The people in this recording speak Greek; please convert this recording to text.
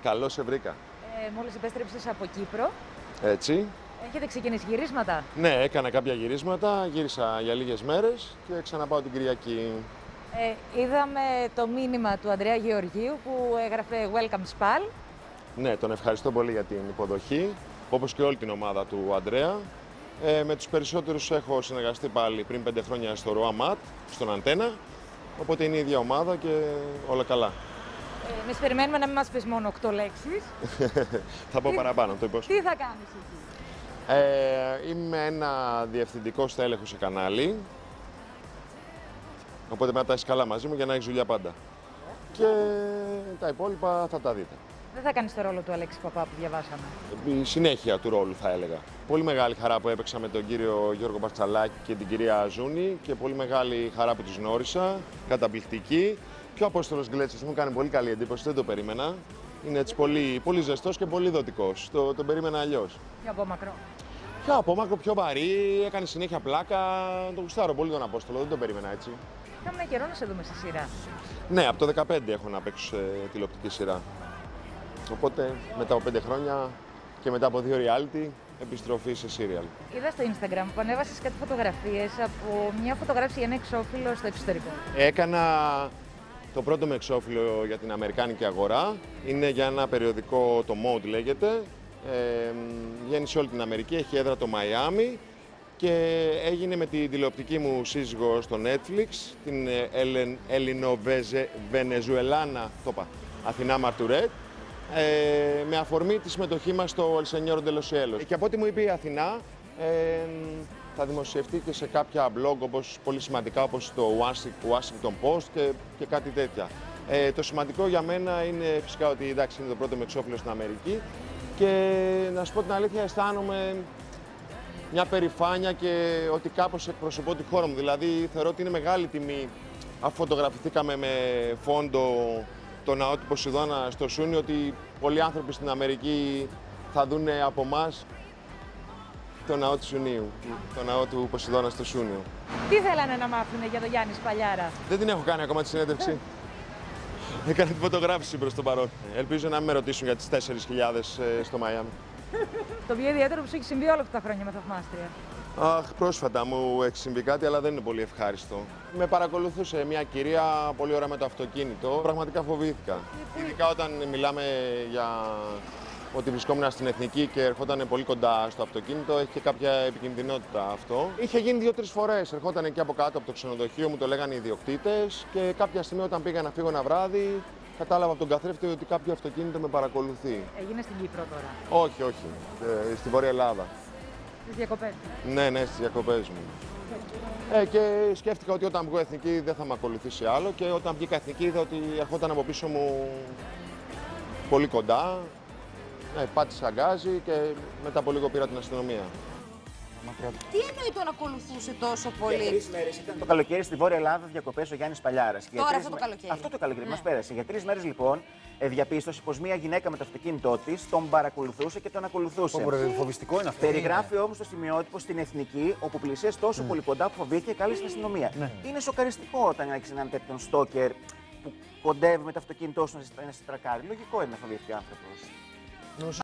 Καλώς σε βρήκα. Μόλις επέστρεψες από Κύπρο. Έτσι. Έχετε ξεκινήσει γυρίσματα? Ναι, έκανα κάποια γυρίσματα, γύρισα για λίγες μέρες και ξαναπάω την Κυριακή. Είδαμε το μήνυμα του Ανδρέα Γεωργίου που έγραφε Welcome Spal. Ναι, τον ευχαριστώ πολύ για την υποδοχή, όπως και όλη την ομάδα του Ανδρέα. Με τους περισσότερους έχω συνεργαστεί πάλι πριν 5 χρόνια στο ΡΟΑΜΑΤ, στον Αντένα, οπότε είναι η ίδια ομάδα και όλα καλά. Εμείς περιμένουμε να μην μας πεις μόνο 8 λέξεις. Θα πω παραπάνω, το υπόσχομαι. Τι θα κάνεις εκεί? Είμαι ένα διευθυντικό στέλεχο σε κανάλι, οπότε μετά τα έχεις καλά μαζί μου για να έχεις δουλειά πάντα. Και τα υπόλοιπα θα τα δείτε. Δεν θα κάνεις το ρόλο του Αλέξη Παπά που διαβάσαμε? Η συνέχεια του ρόλου θα έλεγα. Πολύ μεγάλη χαρά που έπαιξα με τον κύριο Γιώργο Μπαρτσαλάκη και την κυρία Ζούνη και πολύ μεγάλη χαρά που τους γνώρισα, καταπληκτική. Και ο Απόστολος Γκλέτσος μου κάνει πολύ καλή εντύπωση, δεν το περίμενα. Είναι έτσι πολύ ζεστός και πολύ δοτικός. Τον περίμενα αλλιώς. Πιο από μακρό. Πιο απόμακρο, πιο βαρύ, έκανε συνέχεια πλάκα. Τον γουστάρω πολύ τον Απόστολο, δεν τον περίμενα έτσι. Είχαμε καιρό να σε δούμε στη σειρά. Ναι, από το 2015 έχω να παίξω σε τηλεοπτική σειρά. Οπότε μετά από 5 χρόνια και μετά από 2 reality, επιστροφή σε serial. Είδα στο Instagram που ανέβασες κάτι φωτογραφίες από μια φωτογράφηση για ένα εξώφυλλο στο εξωτερικό. Έκανα το πρώτο με εξώφυλλο για την αμερικάνικη αγορά. Είναι για ένα περιοδικό, το Mode λέγεται. Βγαίνει σε όλη την Αμερική, έχει έδρα το Μαϊάμι και έγινε με την τηλεοπτική μου σύζυγο στο Netflix, την Ελληνοβενεζουελάνα, Αθηνά Μαρτουρέτ, με αφορμή τη συμμετοχή μας στο El Señor de los Cielos. Και από ό,τι μου είπε η Αθηνά, θα δημοσιευτεί και σε κάποια blog πολύ σημαντικά όπως το Washington Post και κάτι τέτοια. Το σημαντικό για μένα είναι φυσικά ότι εντάξει, είναι το πρώτο με εξώφυλλο στην Αμερική και να σου πω την αλήθεια αισθάνομαι μια περηφάνεια και ότι κάπως εκπροσωπώ τη χώρα μου. Δηλαδή θεωρώ ότι είναι μεγάλη τιμή αφού φωτογραφηθήκαμε με φόντο το ναό του Ποσειδώνα στο Σούνιο, ότι πολλοί άνθρωποι στην Αμερική θα δουν από εμάς το ναό του Σουνίου, το ναό του Ποσειδώνα στο Σούνιο. Τι θέλανε να μάθουν για τον Γιάννη Σπαλιάρα? Δεν την έχω κάνει ακόμα τη συνέντευξη. Έκανα τη φωτογράφηση προς το παρόν. Ελπίζω να μην με ρωτήσουν για τις 4.000 στο Μαϊάμι. Το πιο ιδιαίτερο που σου έχει συμβεί όλα αυτά τα χρόνια με θαυμάστρια? Αχ, πρόσφατα μου έχει συμβεί κάτι, αλλά δεν είναι πολύ ευχάριστο. Με παρακολουθούσε μια κυρία πολύ ώρα με το αυτοκίνητο. Πραγματικά φοβήθηκα. Ειδικά όταν μιλάμε για ότι βρισκόμουν στην Εθνική και ερχόταν πολύ κοντά στο αυτοκίνητο, έχει και κάποια επικινδυνότητα αυτό. Είχε γίνει 2-3 φορές. Ερχόταν εκεί από κάτω από το ξενοδοχείο, μου το λέγανε οι ιδιοκτήτες και κάποια στιγμή όταν πήγα να φύγω ένα βράδυ, κατάλαβα από τον καθρέφτη ότι κάποιο αυτοκίνητο με παρακολουθεί. Έγινε στην Κύπρο τώρα? Όχι, όχι. Στη Βόρεια Ελλάδα. Στις διακοπές? Ναι, στις διακοπές μου. Και σκέφτηκα ότι όταν βγω εθνική δεν θα με ακολουθήσει άλλο και όταν βγήκα εθνική είδα ότι ερχόταν από πίσω μου πολύ κοντά. Πάτησα γκάζι και μετά από λίγο πήρα την αστυνομία. Τι εννοεί τον ακολουθούσε τόσο πολύ? Για 3 μέρες ήταν το καλοκαίρι στη Βόρεια Ελλάδα διακοπές ο Γιάννης Σπαλιάρας. Τώρα αυτό το καλοκαίρι. Αυτό το καλοκαίρι Ναι. μας πέρασε. Για 3 μέρες λοιπόν διαπίστωσε πως μια γυναίκα με το αυτοκίνητό της τον παρακολουθούσε και τον ακολουθούσε. Φοβιστικό είναι αυτό. Περιγράφει όμως το σημειότυπο στην Εθνική, όπου πλησίασε τόσο πολύ κοντά που φοβήθηκε και κάλεσε την αστυνομία. Είναι σοκαριστικό όταν έχει έναν τέτοιον στόκερ που κοντεύει με το αυτοκίνητό σου να σε τρακάρει. Λογικό είναι να φοβήθηκε ο άνθρωπος.